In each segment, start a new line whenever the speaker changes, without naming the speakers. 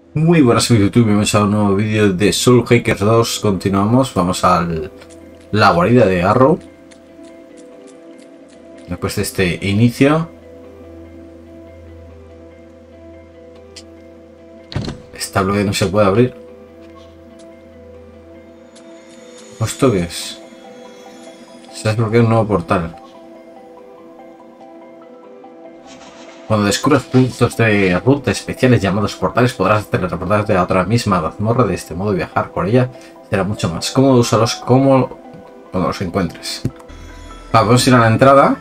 Muy buenas amigos de YouTube, bienvenidos a un nuevo vídeo de Soul Hackers 2. Continuamos, vamos a la guarida de Arrow. Después de este inicio. Esta bloque no se puede abrir. ¿Esto qué es? Se ha desbloqueado un nuevo portal. Cuando descubras puntos de ruta especiales llamados portales, podrás teletransportarte a otra misma mazmorra. De este modo, viajar por ella será mucho más cómodo. Úsalos como cuando los encuentres. Vamos a ir a la entrada.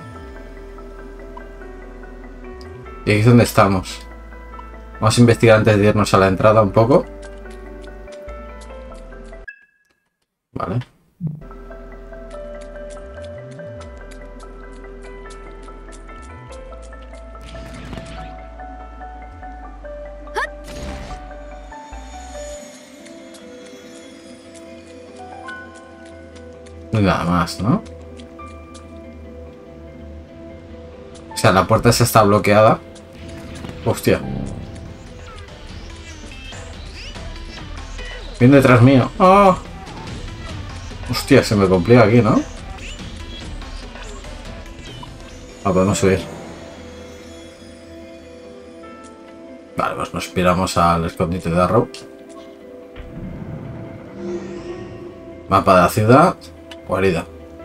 Y aquí es donde estamos. Vamos a investigar antes de irnos a la entrada un poco. Vale. Nada más, ¿no? O sea, la puerta esa está bloqueada. Hostia. Viene detrás mío. ¡Oh! Hostia, se me complica aquí, ¿no? Ah, podemos subir. Vale, pues nos piramos al escondite de Arrow. Mapa de la ciudad. Guarida.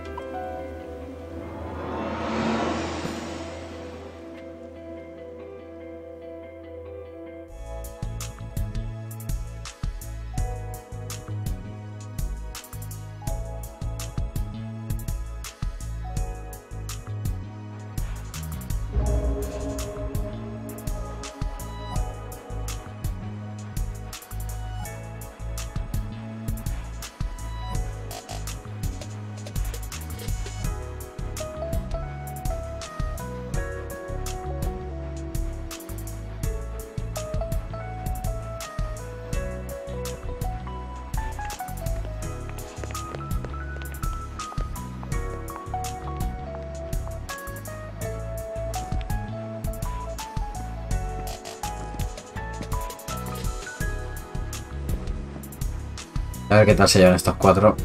A ver qué tal se llevan estos cuatro.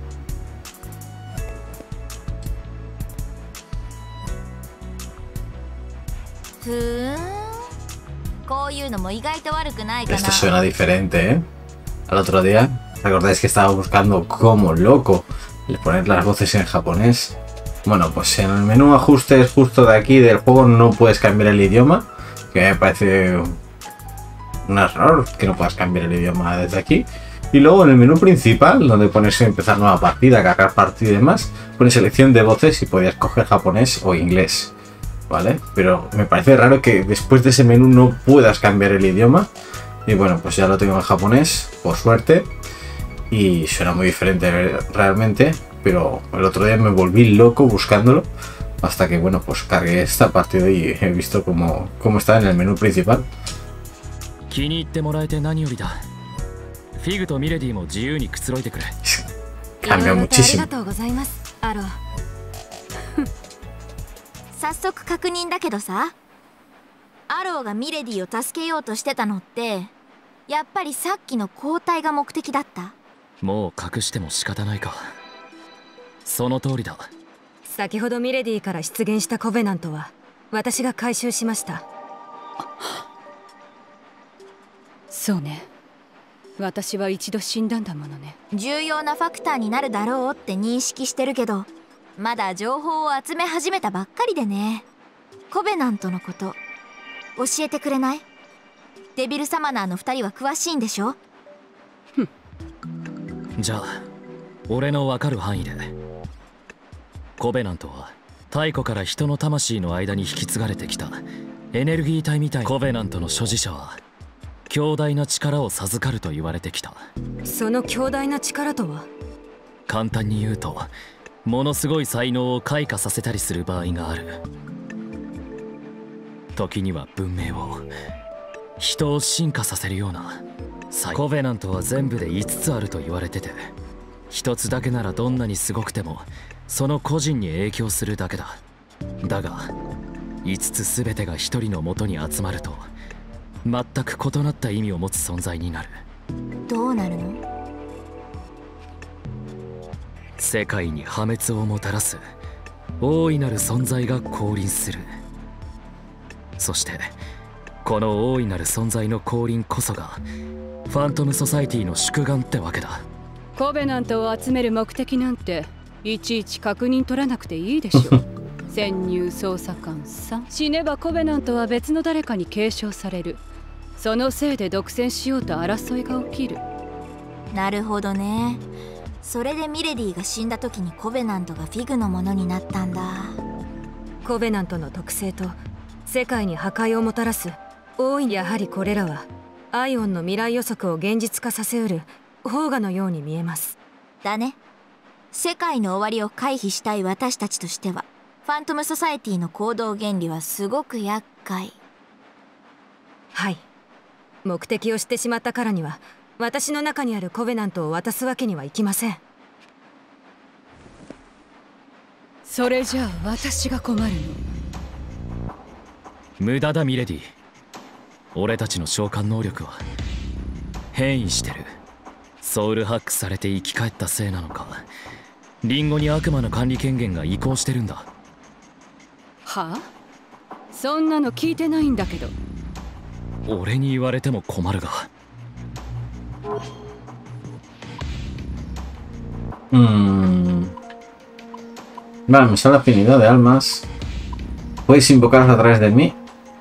Esto suena diferente, ¿eh? Al otro día, ¿recordáis que estaba buscando como loco el poner las voces en japonés? Bueno, pues en el menú ajustes justo de aquí del juego no puedes cambiar el idioma, que me parece un error que no puedas cambiar el idioma desde aquí. Y luego en el menú principal, donde pones empezar nueva partida, cargar partida y demás, pones selección de voces y podías coger japonés o inglés, ¿vale? Pero me parece raro que después de ese menú no puedas cambiar el idioma. Y bueno, pues ya lo tengo en japonés, por suerte. Y suena muy diferente realmente, pero el otro día me volví loco buscándolo. Hasta que, bueno, pues cargué esta partida y he visto cómo está en el menú principal. Cambia muchísimo.
早速確認だけどさ、アローがミレディを助けようとしてたのってやっぱりさっきの交代が目的だった？
もう隠しても仕方ないか。その通りだ。
先ほどミレディから出現したコベナントは私が回収しました。
そうね、私は一度死んだんだものね。
重要なファクターになるだろうって認識してるけど、まだ情報を集め始めたばっかりでね。コベナントのこと教えてくれない？デビルサマナーの2人は詳しいんでしょ？
じゃあ俺の分かる範囲で。コベナントは太古から人の魂の間に引き継がれてきたエネルギー体みたいな。コベナントの所持者は強大な力を授かると言われてきた。
その強大な力とは？
簡単に言うと、ものすごい才能を開花させたりする場合がある。時には文明を、人を進化させるような。コベナントは全部で5つあると言われてて、1つだけならどんなにすごくてもその個人に影響するだけだ。だが5つ全てが1人の元に集まると、 全く異なった意味を持つ存在になる。
どうなるの？
世界に破滅をもたらす大いなる存在が降臨する。そしてこの大いなる存在の降臨こそがファントムソサイティの宿願ってわけだ。
コベナントを集める目的なんていちいち確認取らなくていいでしょう。潜入捜査官さん、死ねばコベナントは別の誰かに継承される。そのせいで独占しようと争いが起きる。
なるほどね。それでミレディが死んだ時にコベナントがフィグのものになったんだ。
コベナントの特性と世界に破壊をもたらす大いに、やはりこれらはアイオンの未来予測を現実化させうる砲火のように見えます。
だね。世界の終わりを回避したい私たちとしてはファントムソサエティの行動原理はすごく厄介。
はい。目的を知ってしまったからには私の中にあるコベナントを渡すわけにはいきません。
それじゃあ私が困るの。
無駄だミレディ。俺たちの召喚能力は変異してる。ソウルハックされて生き返ったせいなのか、リンゴに悪魔の管理権限が移行してるんだ。
はあ？そんなの聞いてないんだけど。
俺に言われても困るが。
Vale, me sale afinidad de almas. Puedes invocarlas a través de mí.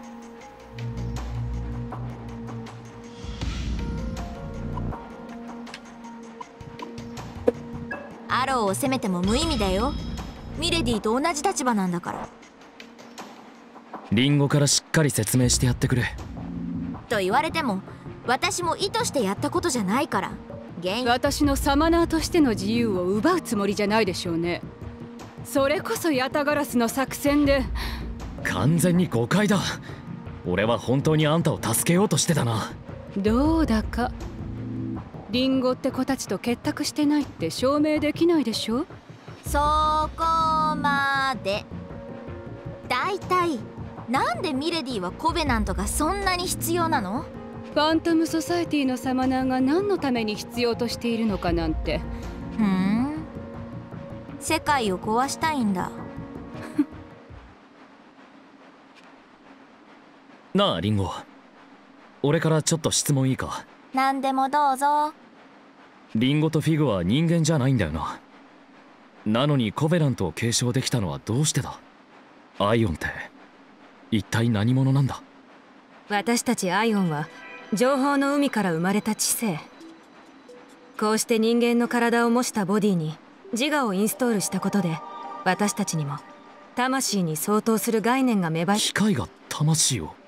アローを責めても無意味だよ。ミレディと同じ立場なんだから。
リンゴからしっかり説明してやってくれ。
と言われても私も意図してやったことじゃないから。
私のサマナーとしての自由を奪うつもりじゃないでしょうね。それこそヤタガラスの作戦で。
完全に誤解だ。俺は本当にあんたを助けようとしてたな。
どうだかリンゴって子たちと結託してないって証明できないでしょ。
そこまで。だいたいなんでミレディはコベナントがそんなに必要なの？
ファントムソサエティのサマナーが何のために必要としているのかなんて。
世界を壊したいんだ。
なあリンゴ、俺からちょっと質問いいか？
何でもどうぞ。
リンゴとフィグは人間じゃないんだよな。なのにコベナントを継承できたのはどうしてだ？アイオンって一体何者なんだ？
私たちアイオンは情報の海から生まれた知性。こうして人間の体を模したボディに自我をインストールしたことで、私たちにも魂に相当する概念が芽生え。
機械が魂を？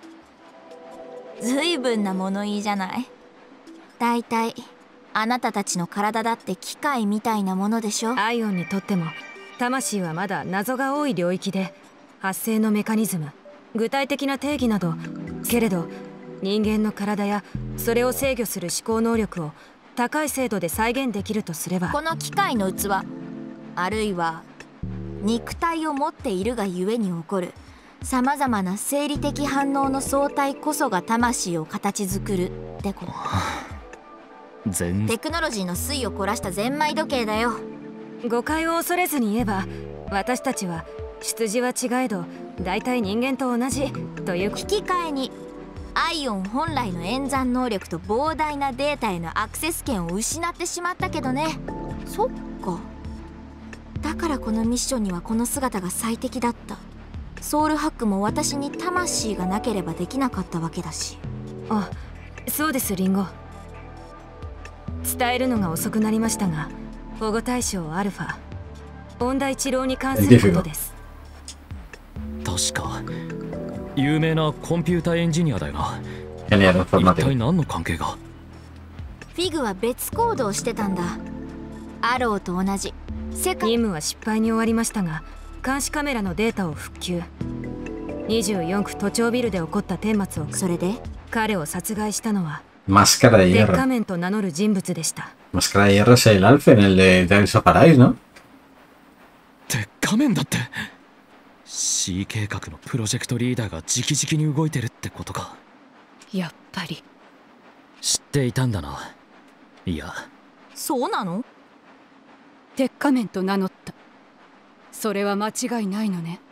ずいぶんな物言いじゃない。だいたいあなたたちの体だって機械みたいなものでしょ。
アイオンにとっても魂はまだ謎が多い領域で、発生のメカニズム、具体的な定義など。けれど人間の体やそれを制御する思考能力を高い精度で再現できるとすれば、
この機械の器、あるいは肉体を持っているがゆえに起こるさまざまな生理的反応の相対こそが魂を形作るってこと。テクノロジーの粋を凝らしたゼンマイ時計だよ。
誤解を恐れずに言えば、私たちは出自は違えど大体人間と同じという。
引き換えにアイオン本来の演算能力と膨大なデータへのアクセス権を失ってしまったけどね。そっか。だからこのミッションにはこの姿が最適だった。ソウルハックも私に魂がなければできなかったわけだし。
あ、そうですリンゴ。伝えるのが遅くなりましたが、保護対象アルファ、音大治療に関することです。
確か有名なコンピュータエンジニアだよな。一体何の関係が？
フィグは別行動してたんだ。アローと同じ
任務は失敗に終わりましたが、監視カメラのデータを復旧。24区都庁ビルで起こった顛末を。
それで
彼を殺害したのは
Máscara de
鉄
hierro.
仮面と名乗る人物でした。
Máscara de hierro es el Alfen, el de Tales of Arise, ¿no?
鉄仮面だって。 C 計画のプロジェクトリーダーが直々に動いてるってことか。
やっぱり
知っていたんだな。いや、
そうなの？
鉄仮面と名乗った。それは間違いないのね。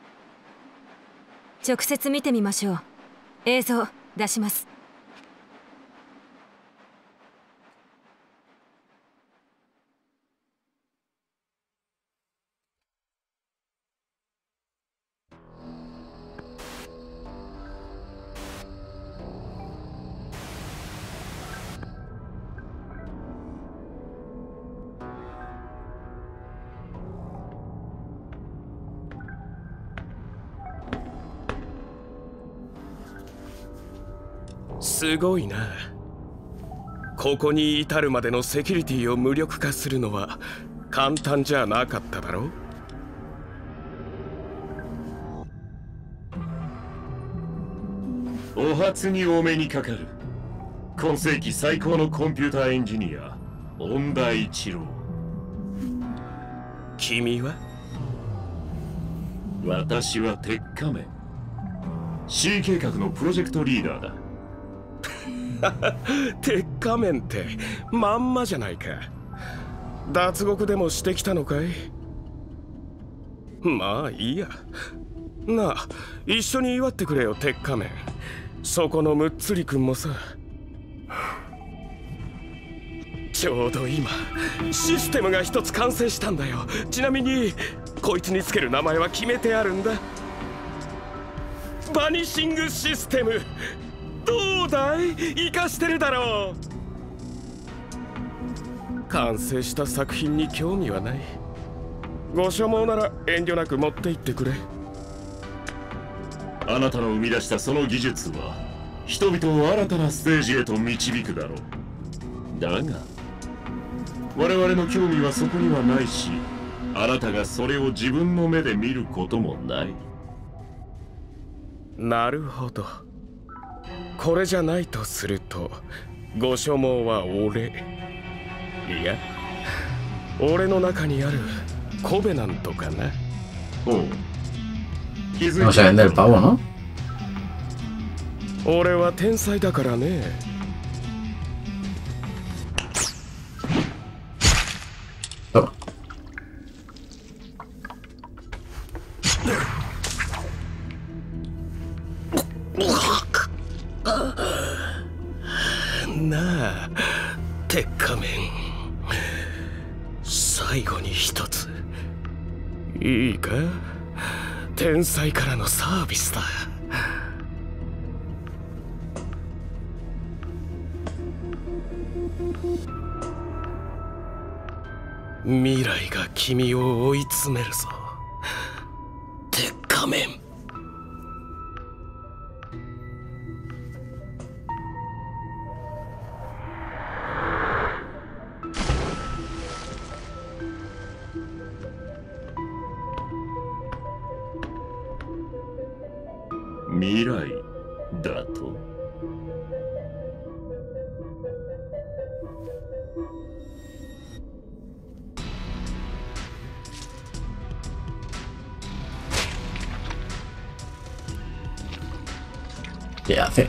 直接見てみましょう。映像出します。
すごいな。ここに至るまでのセキュリティを無力化するのは簡単じゃなかっただろ
う。お初にお目にかかる。今世紀最高のコンピューターエンジニア、恩田一郎。
君は？
私は鉄仮面。C 計画のプロジェクトリーダーだ。
鉄仮面ってまんまじゃないか。脱獄でもしてきたのかい？まあいいや。なあ、一緒に祝ってくれよ鉄仮面。そこのむっつりくんもさ。ちょうど今システムが一つ完成したんだよ。ちなみにこいつにつける名前は決めてあるんだ。バニシングシステム。どうだい？生かしてるだろう。完成した作品に興味はない。ご所望なら遠慮なく持って行ってくれ。
あなたの生み出したその技術は人々を新たなステージへと導くだろう。だが我々の興味はそこにはないし、あなたがそれを自分の目で見ることもない。
なるほど。これじゃないとすると、ご所望は俺。いや、俺の中にあるコベナントかな。
おう。気づいて
Vamos a vender el pavo, ¿no?
俺は天才だからね。
Toma.
なあ、鉄仮面。最後に一ついいか？天才からのサービスだ。未来が君を追い詰めるぞ、鉄仮面。
未来だと？
¿Qué hace?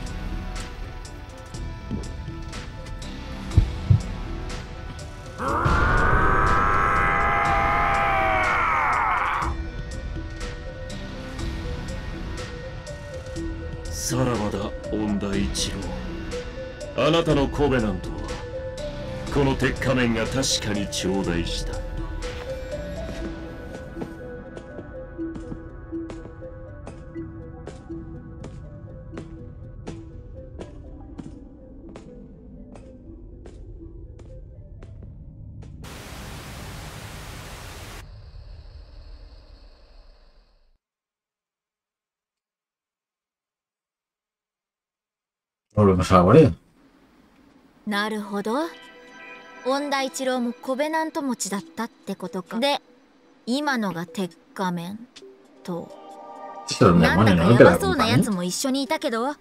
さらばだ、恩田一郎。あなたのコベナントはこの鉄仮面が確かに頂戴した。
Volvemos a la guardia.
なるほど。恩田一郎もコベナント持ちだったってことか。で、今のが鉄仮面と。
Esto es un
なんだ
demonio,
か
¿no?
や
Que
ば
la
そうなやつ
acompañe.
も一緒にいたけど。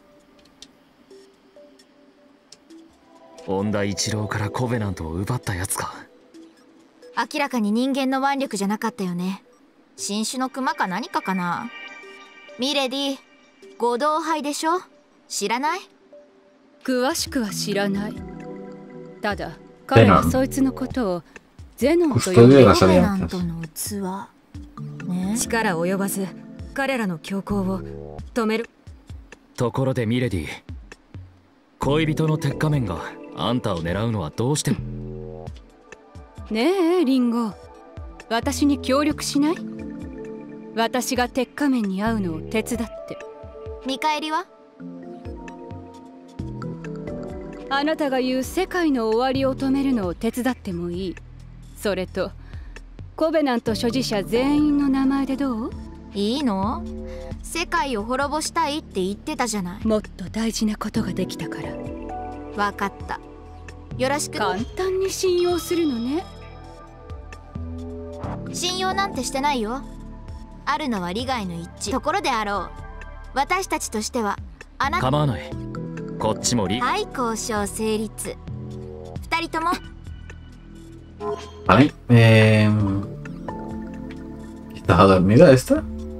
恩田一郎からコベナントを奪ったやつか。
明らかに人間の腕力じゃなかったよね。新種のクマか何かかな。ミレディ、五道杯でしょ。 知らない？
詳しくは知らない。ただ彼はそいつのことをゼノンと呼んでいる。
コベナントの器ね。
力及ばず彼らの強行を止める。
ところでミレディ、恋人の鉄仮面があんたを狙うのはどうしても。
ねえリンゴ、私に協力しない？私が鉄仮面に会うのを手伝って。
見返りは？
あなたが言う世界の終わりを止めるのを手伝ってもいい。それとコベナント所持者全員の名前でどう？
いいの？世界を滅ぼしたいって言ってたじゃない。
もっと大事なことができたから。
わかった。よろしく。
簡単に信用するのね。
信用なんてしてないよ。あるのは利害の一致ところであろう。私たちとしてはあなた。
構わない。こっちも
はい、交渉成立。二人とも。
Vale. ¿Estás dormida esta?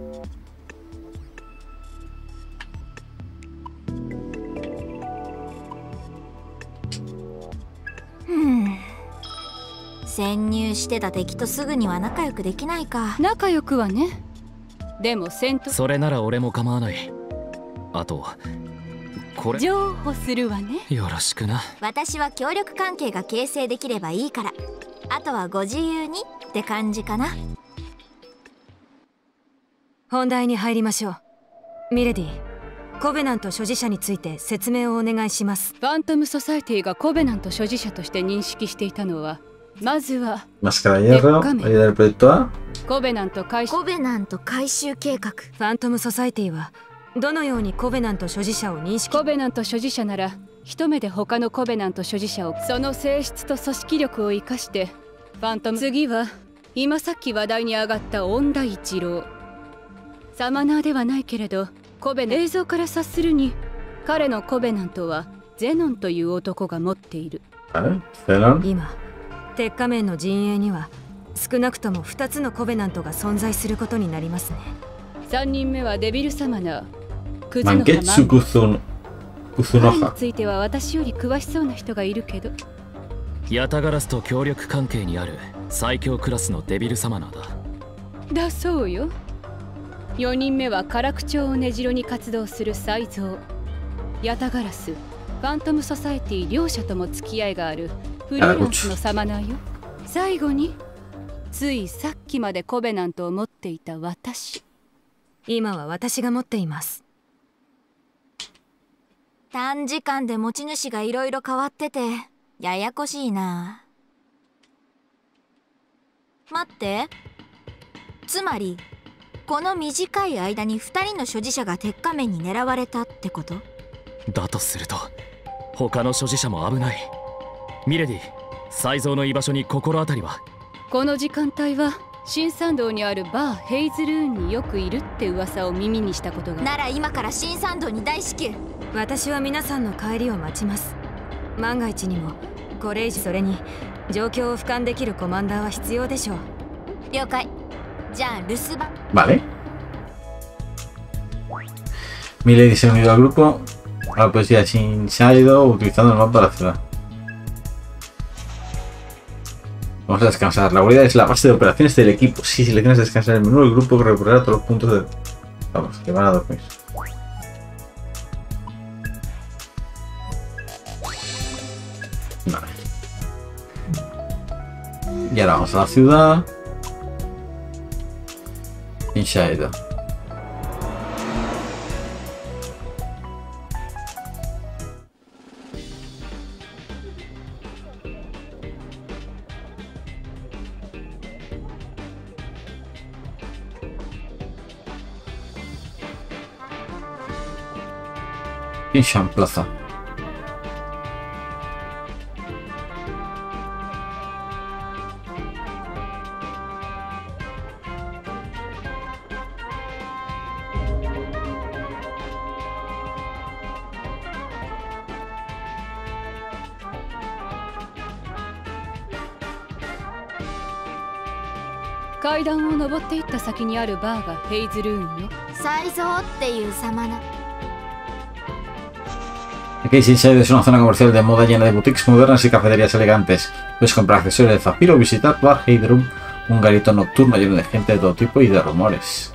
Hmm. 潜入してた敵とすぐには仲良くできないか。
仲良くはね。でも戦闘。
それなら俺も構わない。あとこれ
譲歩するわね。
よろしくな。
私は協力関係が形成できればいいから、あとはご自由にって感じかな。
本題に入りましょう。ミレディ、コベナント所持者について説明をお願いします。
ファントムソサエティがコベナント所持者として認識していたのは、まずは
Máscara de hierro, ayuda del proyecto A。
コベナント回
収計画。
ファントムソサエティはどのようにコベナント所持者を認識？
コベナント所持者なら一目で他のコベナント所持者を、その性質と組織力を生かしてファントム。次は今さっき話題に上がった恩田一郎。サマナーではないけれどコベナント、映像から察するに彼のコベナントはゼノンという男が持っている。
今鉄仮面の陣営には少なくとも2つのコベナントが存在することになりますね。
3人目はデビルサマナー、クズの
彼に
ついては私より詳しそうな人がいるけど。
ヤタガラスと協力関係にある最強クラスのデビルサマナーだ。
だそうよ。4人目はカラクチョウを根城に活動するサイゾウ、ヤタガラス、ファントムソサエティ両者とも付き合いがあるフリーランスのサマナーよ。最後についさっきまでコベナントを持っていた私。
今は私が持っています。
短時間で持ち主がいろいろ変わっててややこしいな。待って、つまりこの短い間に2人の所持者が鉄仮面に狙われたってこと？
だとすると他の所持者も危ない。ミレディ、サイゾウの居場所に心当たりは？
この時間帯は新参道にあるバーヘイズルーンによくいるって噂を耳にしたことが。
なら今から新参道に大至急。
私は皆さんの帰りを待ちます。万が一にもこれ以上、それに状況を俯瞰できるコマンダーは必要でしょう。
了解。じゃあ留守番。
Vale. Milady se ha unido al grupo a la policía sin Shaido utilizando el mapa de la ciudad. Vamos a descansar. La guarida es la base de operaciones del equipo. Si seleccionas descansar el menú, el grupo recuperará todos los puntos de... Vamos, que van a dormir. Vale. Y ahora vamos a la ciudad. Shaido. Inshan Plaza.
階段を登っていった先にあるバーがヘイズルーンよ。
サイゾウっていう様な。
Casey Inside es una zona comercial de moda llena de boutiques modernas y cafeterías elegantes. Puedes comprar accesorios de Zafiro, visitar Bar Heidrum, un garito nocturno lleno de gente de todo tipo y de rumores.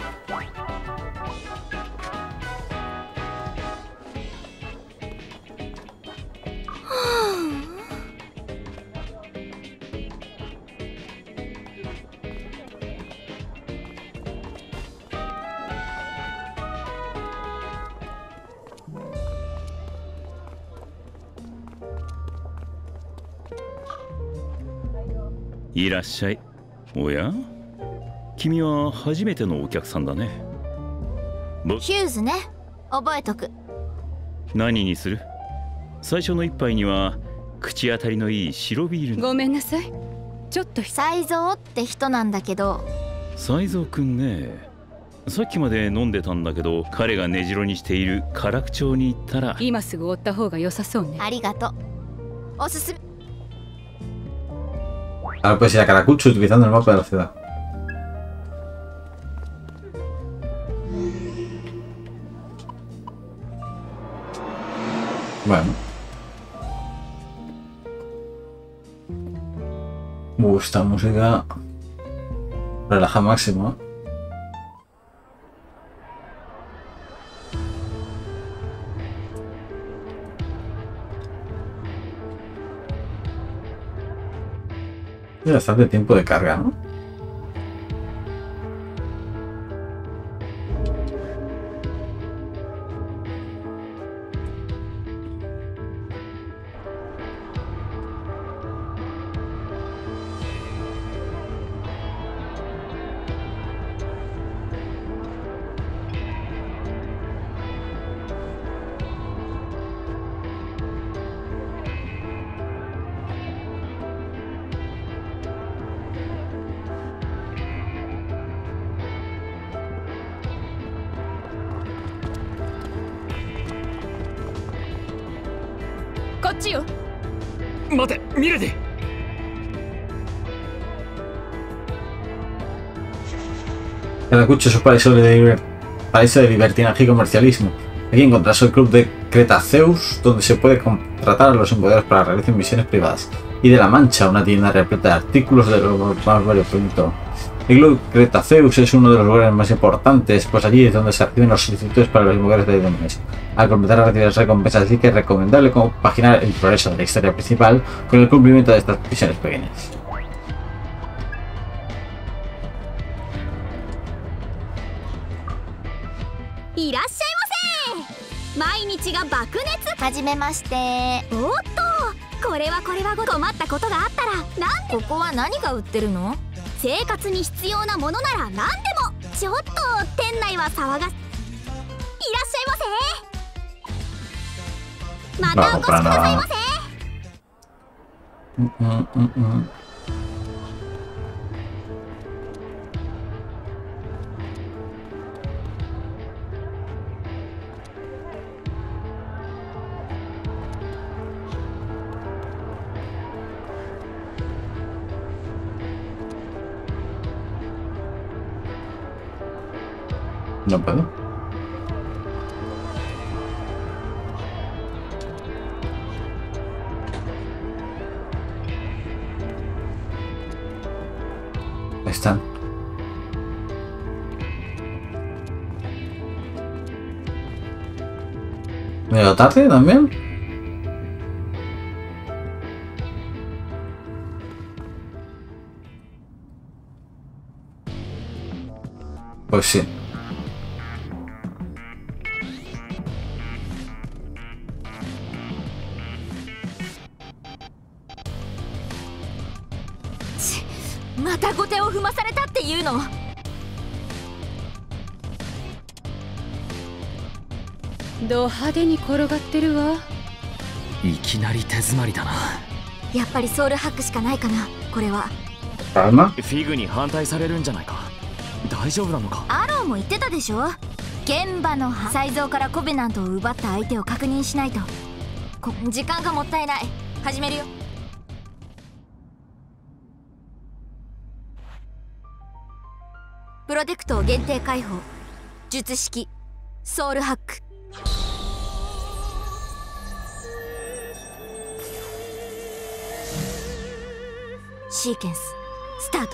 いらっしゃい。おや？君は初めてのお客さんだね。
ヒューズね。覚えとく。
何にする？最初の一杯には口当たりのいい白ビール。
ごめんなさい。ちょっと
才蔵って人なんだけど。
才蔵くんね。さっきまで飲んでたんだけど、彼が根城にしている唐楽町に行ったら。
今すぐ追った方が良さそうね。
ありがとう。おすすめ。
Ahora puedes ir a Karakucho utilizando el mapa de la ciudad. Bueno. Esta música relaja máximo. Tiene bastante tiempo de carga, ¿no?
こっちよ。
待て、ミレディ。
Karakucho es un paraíso de libertinaje y comercialismo. Aquí encontrarás el club de Cretaceus, donde se puede contratar a los empleados para realizar misiones privadas. Y de la Mancha, una tienda repleta de artículos de lo más variopinto. El club Cretaceus es uno de los lugares más importantes, pues allí es donde se reciben los solicitudes para los lugares de demonios. Al completar las recompensas, así que es recomendable compaginar el progreso de la historia principal con el cumplimiento de estas misiones pequeñas.
¡はじめまして。おっと、これは困ったことがあったらなんで。ここは何が売ってるの？生活に必要なものなら何でも。ちょっと店内は騒がいらっしゃいませ。またお越しくださいませ。
No puedo. Ahí están. ¿Medio tarde también? Pues sí.
ち、また後手を踏まされたっていうの？
ド派手に転がってるわ。
いきなり手詰まりだな。
やっぱりソウルハックしかないかな、これは。
フィグに反対されるんじゃないか。大丈夫なのか。
アローも言ってたでしょ。現場の才蔵からコベナントを奪った相手を確認しないと。時間がもったいない。始めるよ。プロテクト限定解放。術式ソウルハック。 シーケンススタート。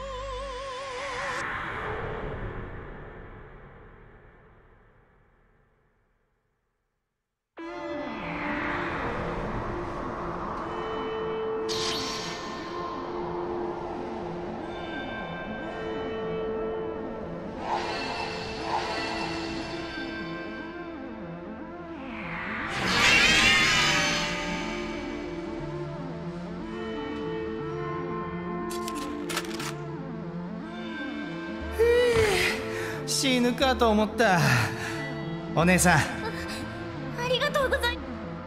死ぬかと思った。お姉さん、
ありがとうございます。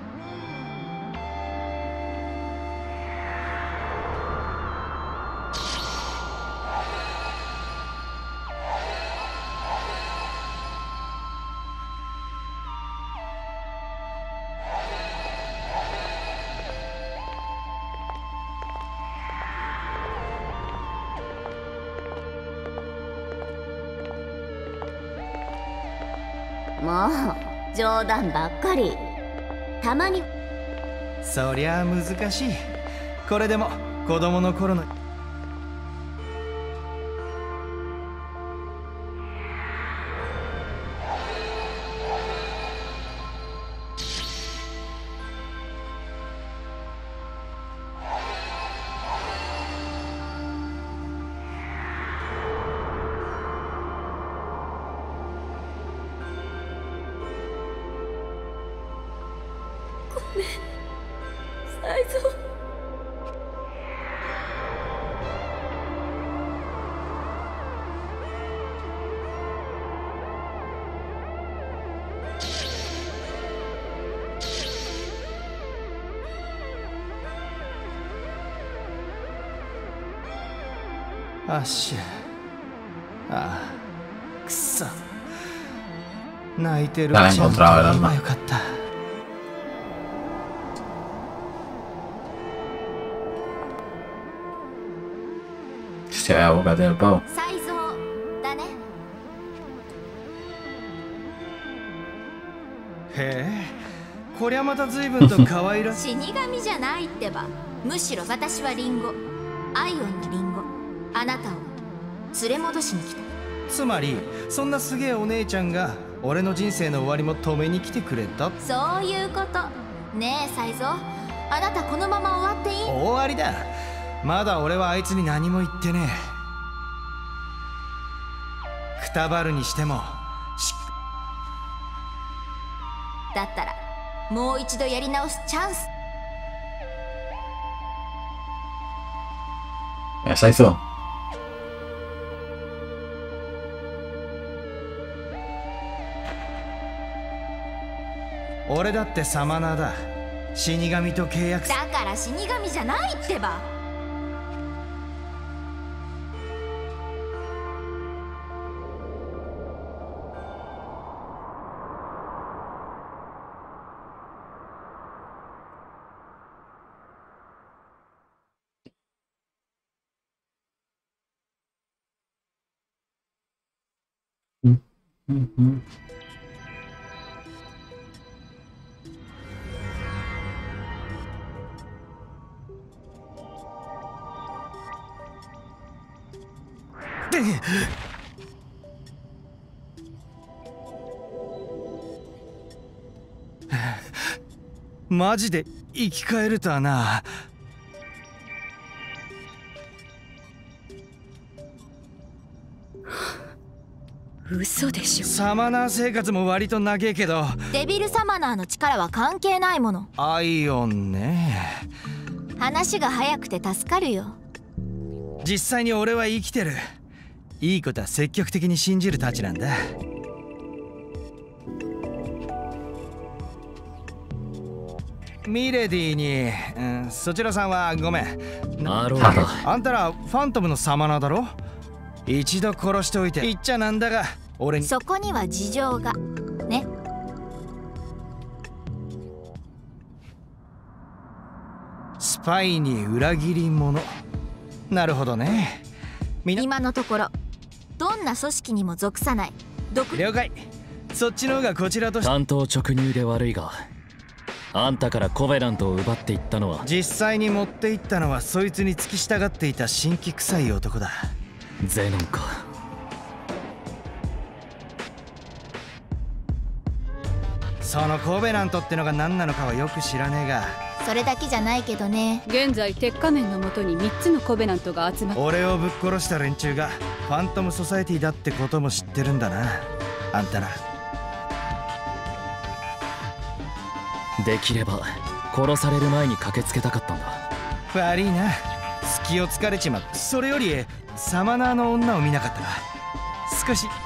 もう冗談ばっかり。たまに
そりゃあ難しい。これでも子供の頃の。
才蔵。
あっしゃ。ああ、くそ。泣いてるちゃんと今よかった。
Se va a boca del pavo.
才蔵だね。
へえ、こりゃまた随分と可愛らしい。
死神じゃないってば。むしろ私はリンゴ、アイオンのリンゴ。あなたを連れ戻しに来た。
つまりそんなすげえお姉ちゃんが俺の人生の終わりも止めに来てくれた。
そういうこと。ねえ才蔵、あなたこのまま終わっていい？
終わりだ。まだ俺はあいつに何も言ってねえ。くたばるにしても
だったらもう一度やり直すチャンス。
Ya se hizo.
俺だってサマナーだ。死神と契約。
だから死神じゃないってば。
マジで生き返るとはな。
嘘でしょ。
サマナー生活も割と長えけど。
デビルサマナーの力は関係ないもの。
アイオンね。
話が早くて助かるよ。
実際に俺は生きてる。いいことは積極的に信じるたちなんだ。ミレディに、そちらさんはごめん。
アローだ。
あんたらファントムのサマナーだろ。一度殺しておいて言っちゃなんだが俺に。
そこには事情がね。
スパイに裏切り者。なるほどね。
今のところどんな組織にも属さない
了解。そっちの方がこちらとして。
担当直入で悪いがあんたからコベナントを奪っていったのは。
実際に持っていったのはそいつに付き従っていた新規臭い男だ。
ゼノンか。
そのコベナントってのが何なのかはよく知らねえが、
それだけじゃないけどね。
現在鉄仮面のもとに3つのコベナントが集まって、
俺をぶっ殺した連中がファントムソサエティだってことも知ってるんだな、あんたら。
できれば殺される前に駆けつけたかったんだ。
悪いな、隙をつかれちまった。それよりサマナーの女を見なかったか。少し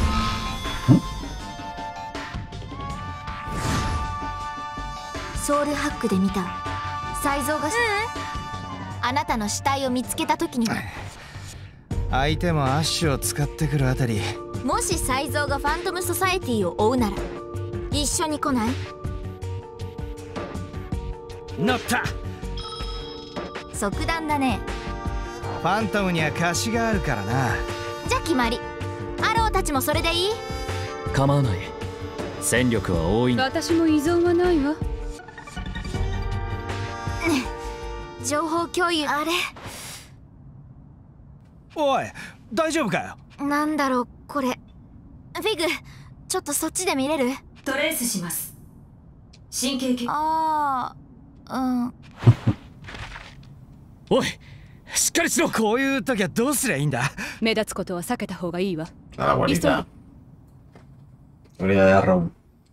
ソウルハックで見た。才蔵が、あなたの死体を見つけた時には。
相手もアッシュを使ってくるあたり。
もし才蔵がファントムソサエティを追うなら一緒に来ない？
乗った。
即断だね。
ファントムには貸しがあるからな。
じゃ決まり。アローたちもそれでいい？
構わない。戦力は多いんだ。
私も依存はないわ。
情報共有あれ。
おい、大丈夫かよ。
なんだろうこれ。フィグ、ちょっとそっちで見れる？
トレースします。神経系。
ああ、うん。
おい、しっかりしろ。
こういう時はどうすりゃいいんだ。
目立つことは避けた方がいいわ。
La bonita. Gloria de Arrow.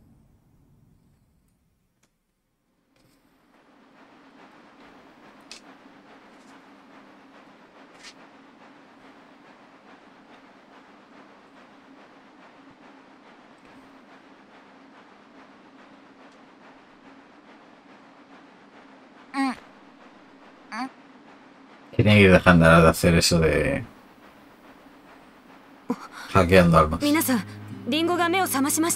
Tiene que ir dejando de hacer eso de hackeando armas.
皆さん、リンゴが目を覚ましました。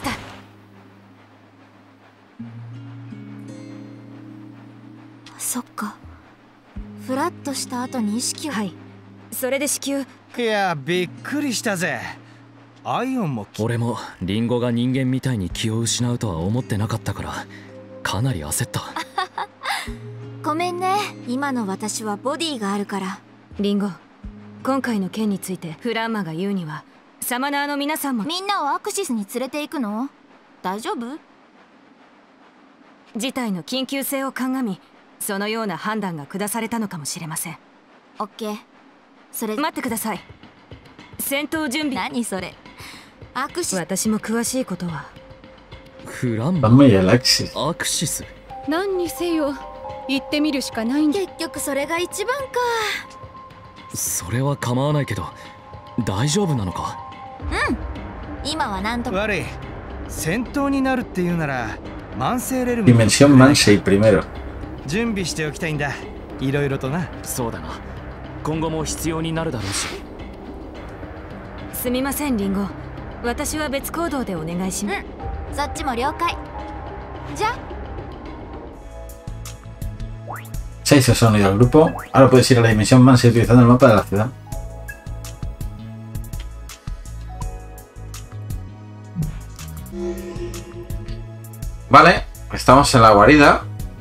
そっか。フラッとした後に意識を。
はい。それで至急。
いや、びっくりしたぜ。アイオンも。
俺もリンゴが人間みたいに気を失うとは思ってなかったからかなり焦った。
ごめんね、今の私はボディがあるから。
リンゴ、今回の件についてフランマが言うには、サマナーの皆さんも。
みんなをアクシスに連れて行くの？大丈夫？
事態の緊急性を鑑み、そのような判断が下されたのかもしれません。
オッケー。それ
待ってください。戦闘準備。
何それ？アクシス。
私も詳しいことは。
フランマ。
アクシス。
アクシス。
何にせよ行ってみるしかないんだ。
結局それが一番か。
それは構わないけど大丈夫なのか？
うん、今はなんとか。
悪い。戦闘になるっていうなら慢性レルム。
Dimensión Mansei primero。
準備しておきたいんだ。いろいろとな。
そうだな。今後も必要になるだろうし。
すみませんリンゴ。私は別行動でお願いします。
うん、そっちも了解。じゃあ。
6 se han unido al grupo. Ahora puedes ir a la dimensión Mansei utilizando el mapa de la ciudad. Vale, estamos en la guarida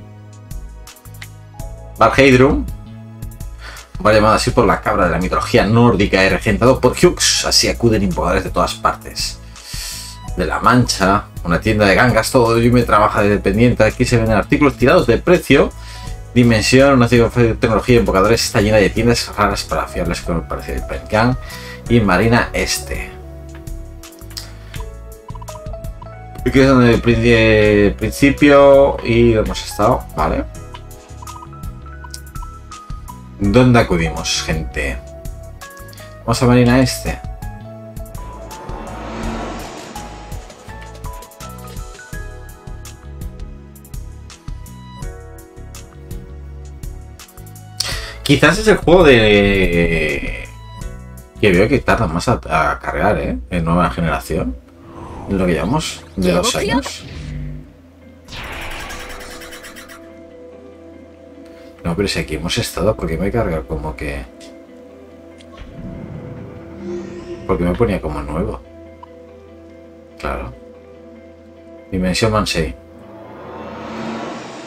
Valheidrum, va llamado así por la cabra de la mitología nórdica y regentado por Hughes. Así acuden invocadores de todas partes. De la Mancha, una tienda de gangas, todo Yume trabaja de dependiente. Aquí se venden artículos tirados de precio. Dimensión, una tecnología de invocadores está llena de tiendas raras para fiables como el parecido de Pengang y Marina Este. Aquí es donde el principio y hemos estado, vale. ¿Dónde acudimos, gente? Vamos a Marina Este. Quizás es el juego de... que veo que tarda más a cargar, en nueva generación. Lo que llevamos de 2 años. No, pero si aquí hemos estado, ¿por qué me carga como que...? Porque me ponía como nuevo. Claro. Dimensión Mansei.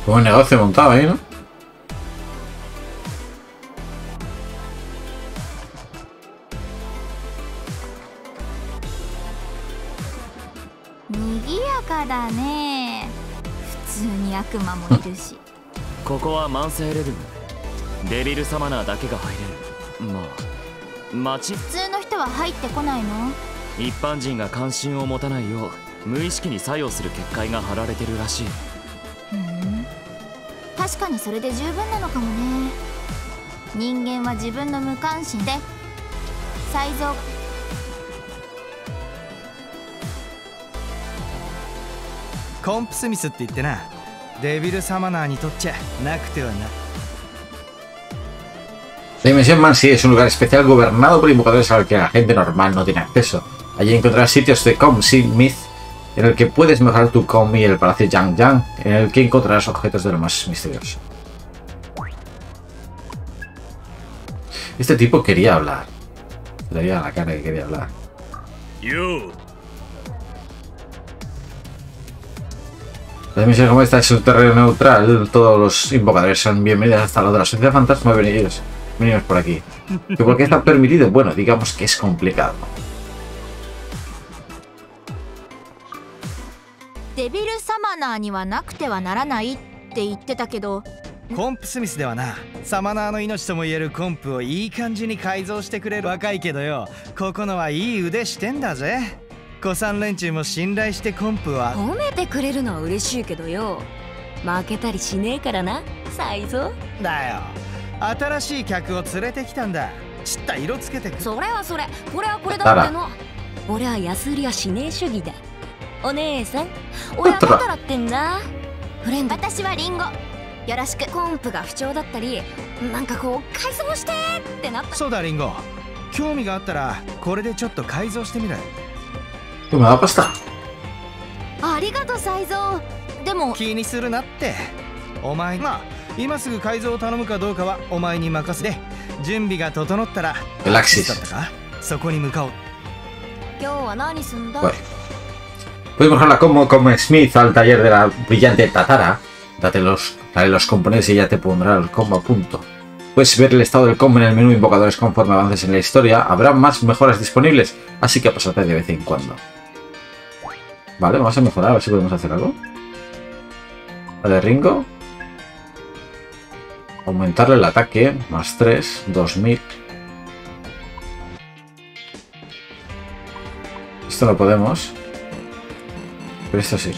Buen negocio montado ahí, ¿no?
ここは慢性レベル。デビルサマナーだけが入れる。まあ普
通の人は入ってこないの？
一般人が関心を持たないよう無意識に作用する結界が張られてるらしい。
確かにそれで十分なのかもね。人間は自分の無関心で才蔵
コンプスミスって言ってな、デビルサマナーにとっちゃなくてはな。
La Dimensión Mansi es un lugar especial gobernado por invocadores al que la gente normal no tiene acceso. Allí encontrarás sitios de Comsmith en el que puedes mejorar tu Com y el Palacio Yang Yang, en el que encontrarás objetos de lo más misterioso. Este tipo quería hablar. Le veía la cara que quería hablar. La dimensión como esta es un terreno neutral. Todos los invocadores son bienvenidos hasta la de la sociedad fantasma. Venimos por aquí. ¿Que por qué está permitido? Bueno, digamos que es complicado.
デビルサマナーにはなくてはならないって言ってたけど、
コンプスミスではな、サマナーの命ともいえるコンプをいい感じに改造してくれる。若いけどよ、ここのはいい腕してんだぜ。子さん連中も信頼してコンプは
褒めてくれるのは嬉しいけどよ、負けたりしねえからな、才蔵
だよ。新しい客を連れてきたんだ。ちった色つけてく。
それはそれ、これはこれだっての。俺は安売りはしねえ主義だ。お姉さん、親方らってんだ。フレンド、
私はリンゴ。よろしく。
コンプが不調だったり、なんかこう改造してってなった。
そうだリンゴ。興味があったらこれでちょっと改造してみる。
Me da pasta.
ありがとう才蔵。でも
気にするなって。お前まあ今すぐ改造を頼むかどうかはお前に任せて、準備が整ったら。
El Axis.
だったか？そこに向かおう。
今日は何すんだ？
Puedes mejorar como Smith al taller de la brillante Tatara. Dale los componentes y ya te pondrá el combo a punto. Puedes ver el estado del combo en el menú invocadores conforme avances en la historia. Habrá más mejoras disponibles, así que pásate de vez en cuando. Vale, vamos a mejorar, a ver si podemos hacer algo. La de Ringo. Aumentarle el ataque, más 3, 2000. Esto lo podemos. Pero esto sí.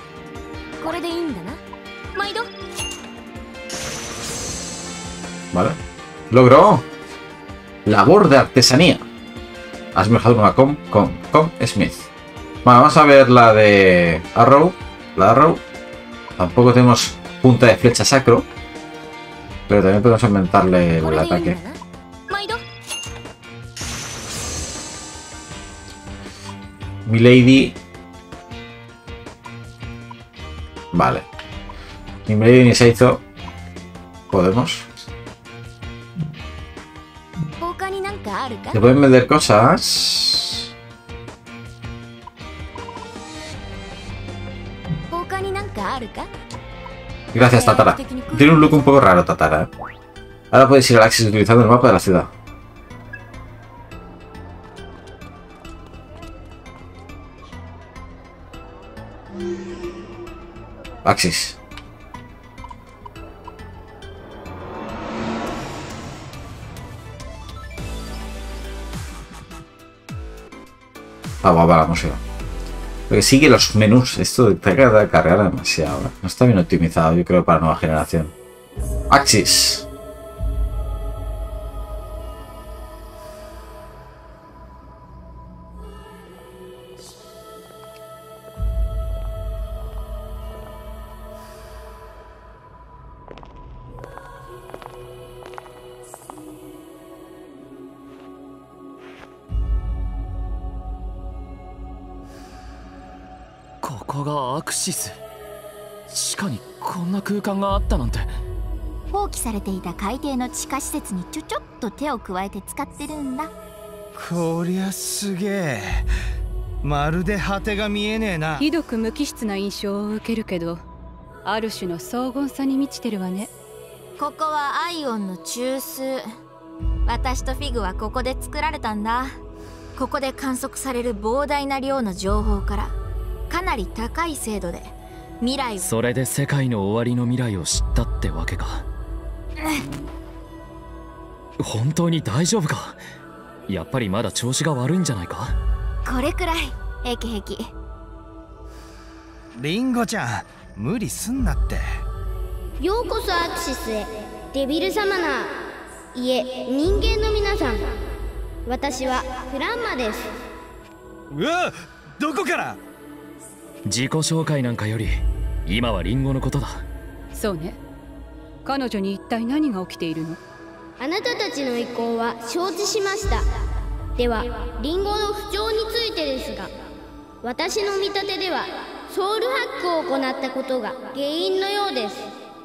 Vale. Logro. Labor de artesanía. Has mejorado una com Smith. Vale, vamos a ver la de Arrow. La de Arrow. Tampoco tenemos punta de flecha sacro. Pero también podemos aumentarle el ataque. Milady. Vale. Ni Milady ni se hizo. Podemos. ¿Se pueden vender cosas? Gracias, Tatara. Tiene un look un poco raro, Tatara. Ahora puedes ir al Axis utilizando el mapa de la ciudad. Axis. Ah, guapa la música. Porque sigue los menús. Esto te acaba de cargar demasiado. No está bien optimizado, yo creo, para nueva generación. Axis.
Axis. 地下にこんな空間があったなんて。
放棄されていた海底の地下施設にちょっと手を加えて使ってるんだ。
こりゃすげえ。まるで果てが見えねえな。
ひどく無機質な印象を受けるけど、 ある種の荘厳さに満ちてるわね。
ここはアイオンの中枢。私とフィグはここで作られたんだ。ここで観測される膨大な量の情報からかなり高い精度で未来を。
それで世界の終わりの未来を知ったってわけか。本当に大丈夫か。やっぱりまだ調子が悪いんじゃないか。
これくらい平気平気。
リンゴちゃん、無理すんなって。
ようこそアクシスへ、デビルサマナー、いえ人間の皆さん。私はフランマです。
うわ、どこから。
自己紹介なんかより今はリンゴのことだ。
そうね。彼女に一体何が起きているの？
あなたたちの意向は承知しました。ではリンゴの不調についてですが、私の見立てではソウルハックを行ったことが原因のようです。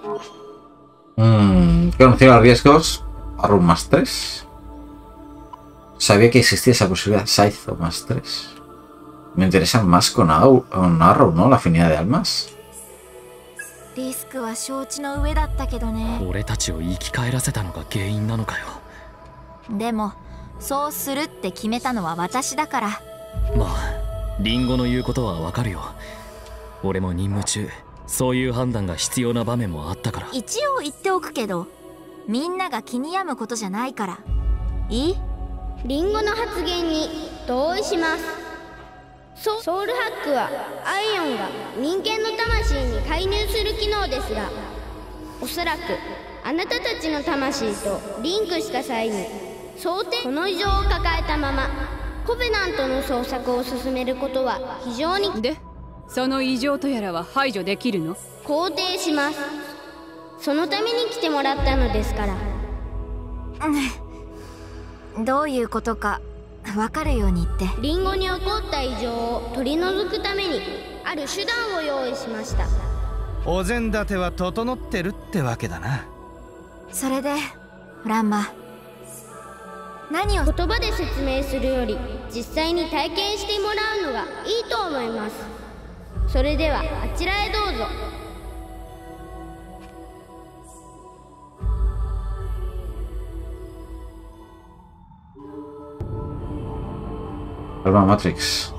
Conocía los riesgos Arrow más 3. Sabía que existía esa posibilidad Scythe más 3. Me interesan más con Arrow, ¿no? La afinidad de almas.
リスクは承知の上だったけどね。
俺たちを生き返らせたのが原因なのかよ。
でもそうするって決めたのは私だから。
まあリンゴの言うことはわかるよ。俺も任務中そういう判断が必要な場面もあったから。
一応言っておくけど、みんなが気に病むことじゃないから。いい？
リンゴの発言に同意します。ソウルハックはアイオンが人間の魂に介入する機能ですが、おそらくあなたたちの魂とリンクした際にこの異常を抱えたままコベナントの捜索を進めることは非常に。
で、その異常とやらは排除できるの？
肯定します。そのために来てもらったのですから。
どういうことか分かるように言って。
リンゴに起こった異常を取り除くためにある手段を用意しました。
お膳立ては整ってるってわけだな。
それでフランマ、何を。
言葉で説明するより実際に体験してもらうのがいいと思います。それではあちらへどうぞ。
Alma Matrix.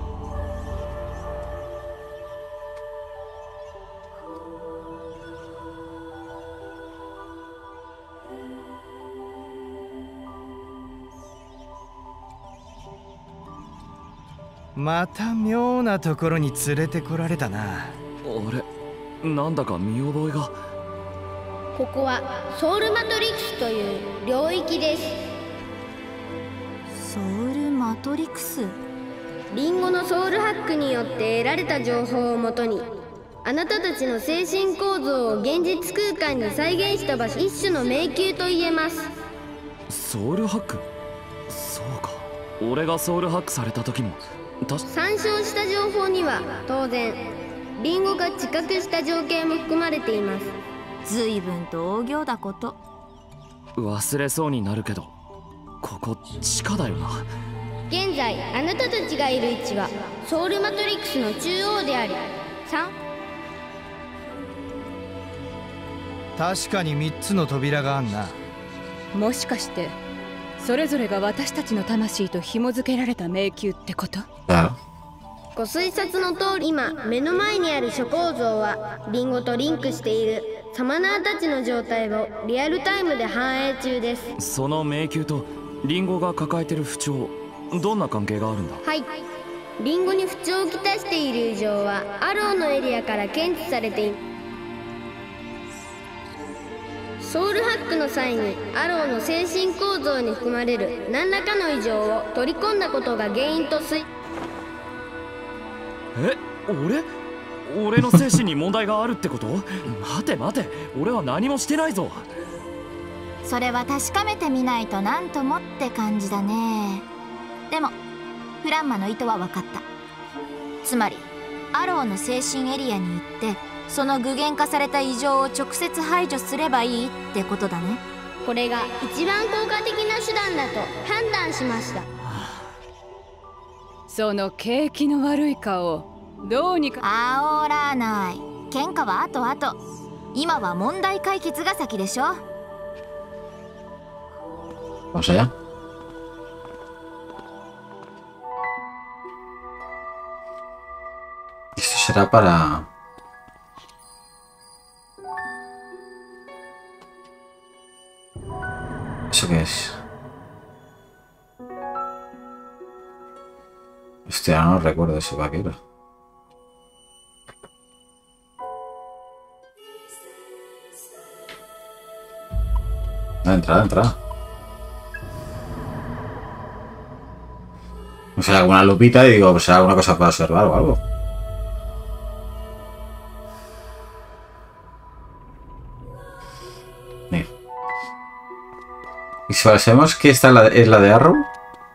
また妙なところに連れてこられたな。
俺なんだか見覚えが。
ここはソウルマトリクスという領域です。
ソウルマトリクス。
リンゴのソウルハックによって得られた情報をもとに、あなたたちの精神構造を現実空間に再現した場所、一種の迷宮と言えます。
ソウルハック。そうか、俺がソウルハックされた時も
参照した情報には当然リンゴが知覚した情景も含まれています。
随分と大行だこと。
忘れそうになるけど、ここ地下だよな。
現在あなたたちがいる位置はソウルマトリクスの中央であり
確かに3つの扉があんな。
もしかしてそれぞれが私たちの魂と紐付けられた迷宮ってこと？
ご推察の通り、今目の前にある諸構造はリンゴとリンクしているサマナーたちの状態をリアルタイムで反映中です。
その迷宮とリンゴが抱えてる不調、どんな関係があるんだ？
はい、リンゴに不調をきたしている異常はアローのエリアから検知されています。ソウルハックの際にアローの精神構造に含まれる何らかの異常を取り込んだことが原因と
俺の精神に問題があるってこと？待て待て、俺は何もしてないぞ。
それは確かめてみないと何ともって感じだね。でもフランマの意図は分かった。つまりアローの精神エリアに行ってその具現化された異常を直接排除すればいいってことだね。
これが一番効果的な手段だと判断しました。
その景気の悪い顔どうにか。
煽らない。 喧嘩は後々。今は問題解決が先でしょ。
Vamos allá. Esto será para... ¿Eso qué es? Hostia, no recuerdo ese vaquero. Entra. No sé, alguna lupita y digo, pues será alguna cosa para observar o algo. Mira. Y si sabemos que esta es la de Arrow.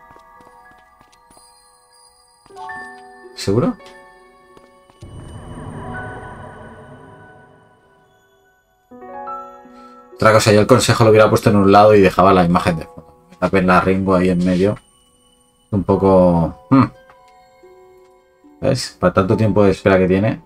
¿Seguro? Otra cosa, yo el consejo lo hubiera puesto en un lado y dejaba la imagen de fondo. La pena Rainbow ahí en medio. Un poco... ¿Ves? Para tanto tiempo de espera que tiene.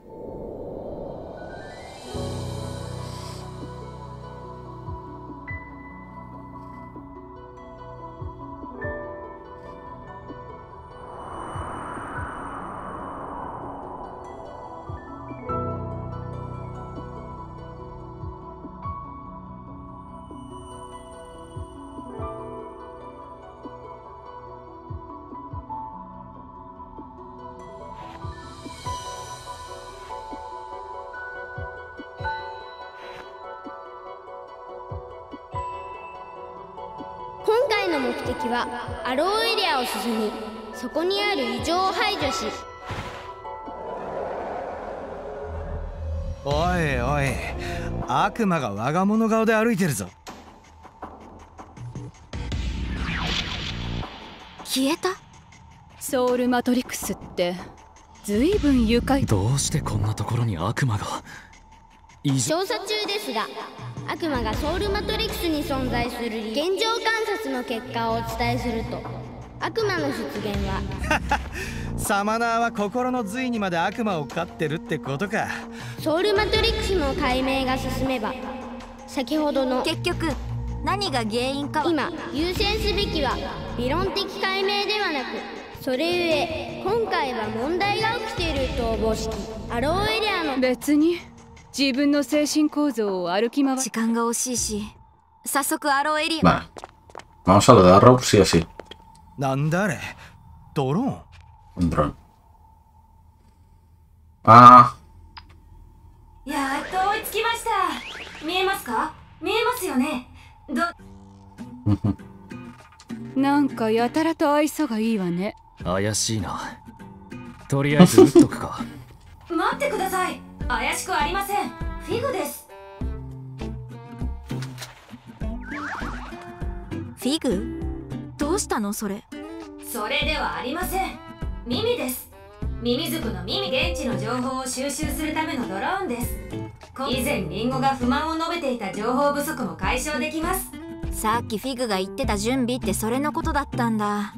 今回の目的はアローエリアを進み、そこにある異常を排除し。
おいおい、悪魔が我が物顔で歩いてるぞ。
消えた？
ソウルマトリックスってずいぶん愉快。
どうしてこんなところに悪魔が？
調査中ですが、悪魔がソウルマトリックスに存在する現状観察の結果をお伝えすると、悪魔の出現は
サマナーは心の髄にまで悪魔を飼ってるってことか。
ソウルマトリックスの解明が進めば、先ほどの
結局何が原因かは。
今優先すべきは理論的解明ではなく、それゆえ今回は問題が起きているとおぼしきアローエリアの。
別に自分の精神構造を歩き回る。
時間が惜しいし、早速アローエリア。
Vale. Vamos a lo de Arrow, sí o sí.
なんだあれ？ドローン？
Un dron. Ah.
やっと追いつきました。見えますか？見えますよね。
なんかやたらと愛想がいいわね。
怪しいな。とりあえず撃っとくか。
待ってください。怪しくありません。フィグです。
フィグ？どうしたのそれ？
それではありません。ミミです。ミミズクのミミ。現地の情報を収集するためのドローンです。以前リンゴが不満を述べていた情報不足も解消できます。
さっきフィグが言ってた準備ってそれのことだったんだ。
はい、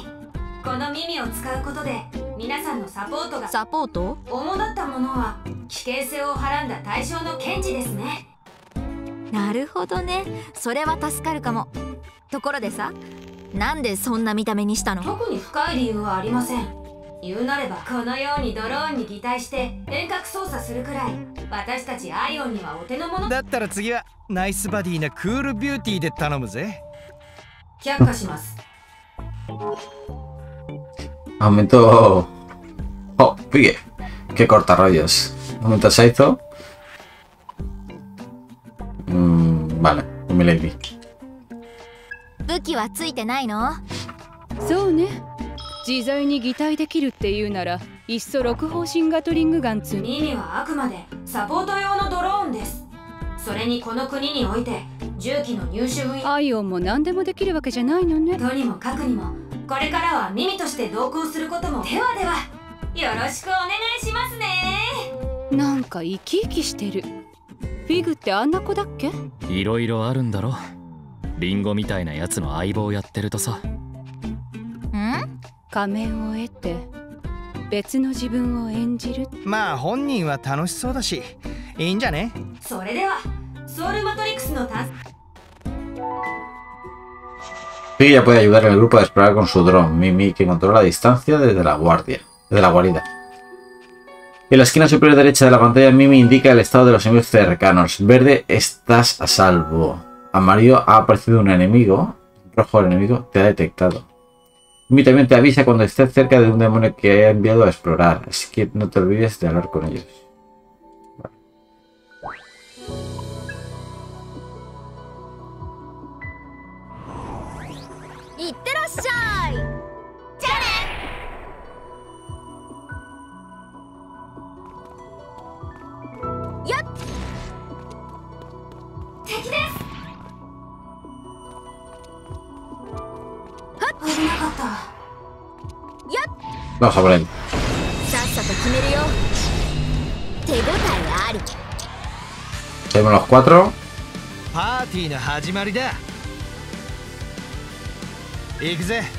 この耳を使うことで皆さんのサポートが。
サポート？
主だったものは危険性をはらんだ対象の検知ですね。
なるほどね、それは助かるかも。ところでさ、なんでそんな見た目にしたの？
特に深い理由はありません。言うなればこのようにドローンに擬態して遠隔操作するくらい私たちアイオンにはお手の物。
だったら次はナイスバディなクールビューティーで頼むぜ。
却下します。
Aumento... Oh, pique. Qué corta rollos. Aumento Saito. Vale, un milady.
武器はついてないの？
そうね。自在に擬態できるっていうなら、いっそ六方針ガトリングガンツ。
ミミはあくまでサポート用のドローンです。それにこの国において銃器の入手分野。
アイオンも何でもできるわけじゃないのね。
とにもかくにもこれからはミミとして同行することも。ではではよろしくお願いしますね。
なんか生き生きしてる。フィグってあんな子だっけ？
いろいろあるんだろ。リンゴみたいなやつの相棒やってるとさ。
ん？
仮面を得て別の自分を演じる。
まあ本人は楽しそうだしいいんじゃね。
それではソウルマトリックスの探索。
Piggy ya puede ayudar al grupo a explorar con su dron, Mimi, que controla la distancia desde la guarida. En la esquina superior derecha de la pantalla, Mimi indica el estado de los enemigos cercanos. Verde, estás a salvo. Amarillo, ha aparecido un enemigo. Rojo, el enemigo te ha detectado. Mimi también te avisa cuando estés cerca de un demonio que ha enviado a explorar, así que no te olvides de hablar con ellos. Vamos a por él. Tenemos los 4.
パーティーの始まりだ。行くぜ。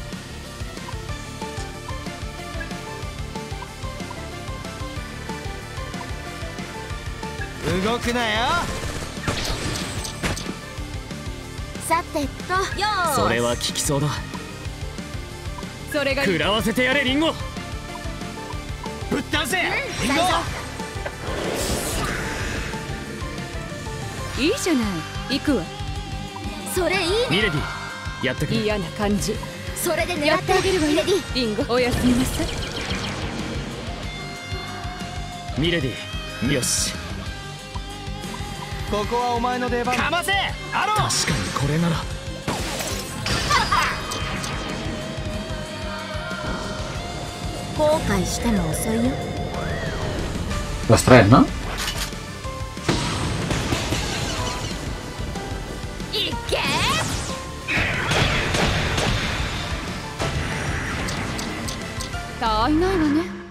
動くなよ。
さてと、よー。
それは効きそうだ。
それが
食らわせてやれリンゴ。
ぶっ倒せ、リンゴ。
いいじゃない、行くわ。
それいいね。
ミレディ、やってくれ。
嫌な感じ。
それで狙ってあげるわよ。
リンゴ、おやすみなさい。
ミレディ、よし。
ここはお前の出番。かませ、アロー。
確かにこれなら。
後悔しても遅いよ。
Los tres, ¿no?
いけ。
たわいないわね。